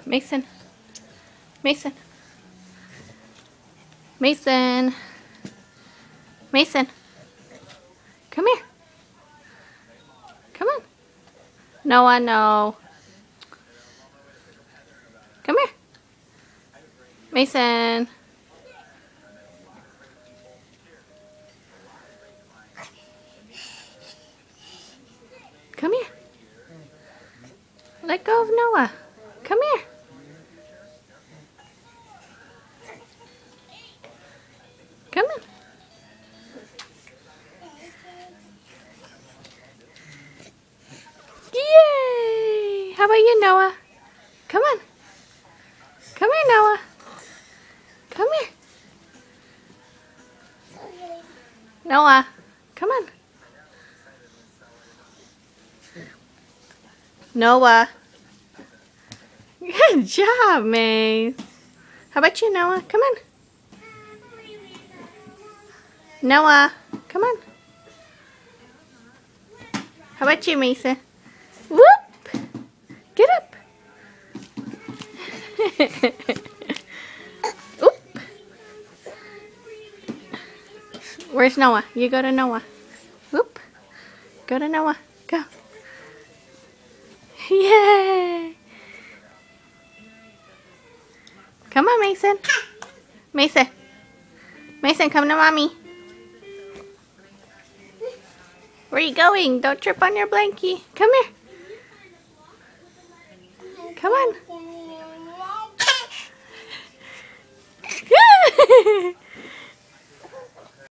Mason. Mason. Mason. Mason. Come here. Come on. Noah, no. Come here. Mason. Come here. Let go of Noah. Come here. Come on. Yay! How about you, Noah? Come on. Come here, Noah. Come here. Noah, come on. Noah. Good job, Mace. How about you, Noah? Come on. Noah, come on. How about you, Mason? Whoop! Get up. Oop. Where's Noah? You go to Noah. Whoop. Go to Noah. Go. Yay! Come on, Mason. Mason. Mason, come to Mommy. Where are you going? Don't trip on your blankie. Come here.